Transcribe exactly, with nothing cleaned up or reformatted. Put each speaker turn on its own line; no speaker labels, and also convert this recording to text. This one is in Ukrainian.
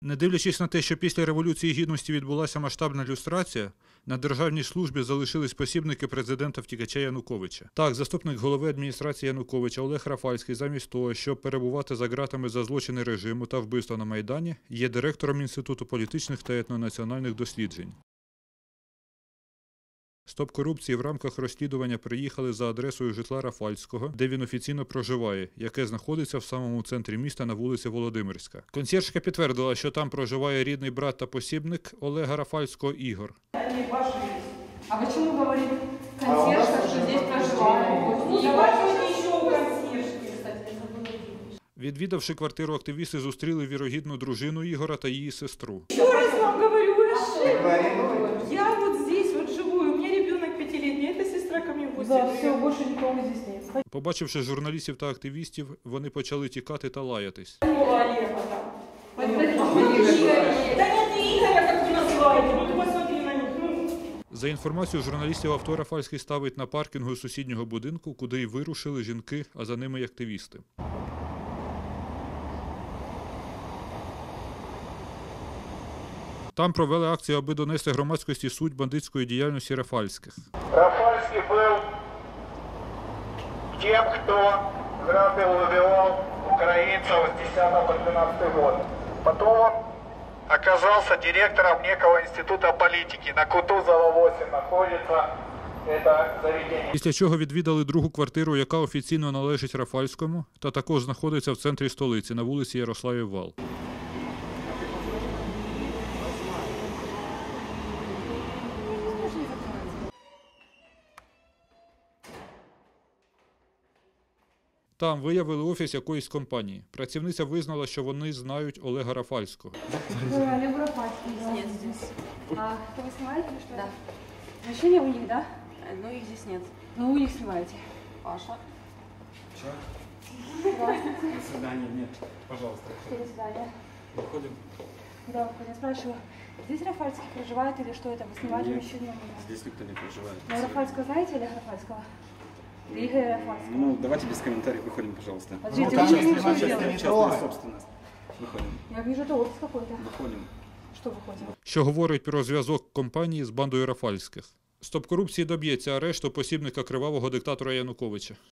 Не дивлячись на те, що після Революції Гідності відбулася масштабна люстрація, на державній службі залишились посібники президента-втікача Януковича. Так, заступник голови адміністрації Януковича Олег Рафальський замість того, щоб перебувати за ґратами за злочини режиму та вбивства на Майдані, є директором Інституту політичних та етнонаціональних досліджень. Стоп корупції в рамках розслідування приїхали за адресою житла Рафальського, де він офіційно проживає, яке знаходиться в самому центрі міста на вулиці Володимирська. Консьєржка підтвердила, що там проживає рідний брат та посібник Олега Рафальського Ігор.
А ви чому говорите консьєржка, що тут проживає? Не бачу нічого консьєржки, кстати.
Відвідавши квартиру, активісти зустріли вірогідну дружину Ігора та її сестру.
Ще раз вам говорю, ви ошиблись. Я вот здесь вот живу, у меня ребенок пятилетний, эта сестра ко мне в гости.
Да, все, больше никого здесь нет.
Побачивши журналістів та активістів, вони почали тікати та лаятись.
Да нет, не Игоря, как вы называете, ну ты посмотри на них, ну.
За інформацією журналістів, авто Рафальський ставить на паркінгу сусіднього будинку, куди й вирушили жінки, а за ними й активісти. Там провели акцію, аби донести громадськості суть бандитської діяльності Рафальських.
Рафальский был тем, кто грабил и убивал украинцев с десятого по двенадцатый год. Потом он оказался директором некого института политики. На Кутузова восемь находится это заведение.
Після чого відвідали другу квартиру, яка офіційно належить Рафальському, та також знаходиться в центрі столиці, на вулиці Ярославів Вал. Там виявили офіс якоїсь компанії. Працівниця визнала, що вони знають Олега Рафальського.
Олег Рафальский.
Нет здесь.
А кто вы снимаете или что?
Да.
Значение у них, да?
Но их здесь нет.
Ну, у них снимаете.
Паша.
До свидания, нет, пожалуйста.
До свидания.
Выходим.
Да, я спрашиваю, здесь Рафальский проживает или что это? Вы снимаете
Нет,
мужчину?
здесь никто не проживает.
Ну, Рафальского знаете, Олега Рафальского? Игоря Рафальского?
Ну, давайте без комментариев, выходим, пожалуйста.
Подождите,
Ну,
вы
там
не
есть
что
значит,
делаете?
не
Частная
трогай.
собственность. Выходим,
Я вижу, это офис какой-то.
выходим.
Что выходим?
Що говорить про зв'язок компанії з бандою Рафальських. Стоп корупції доб'ється арешту посібника кривавого диктатора Януковича.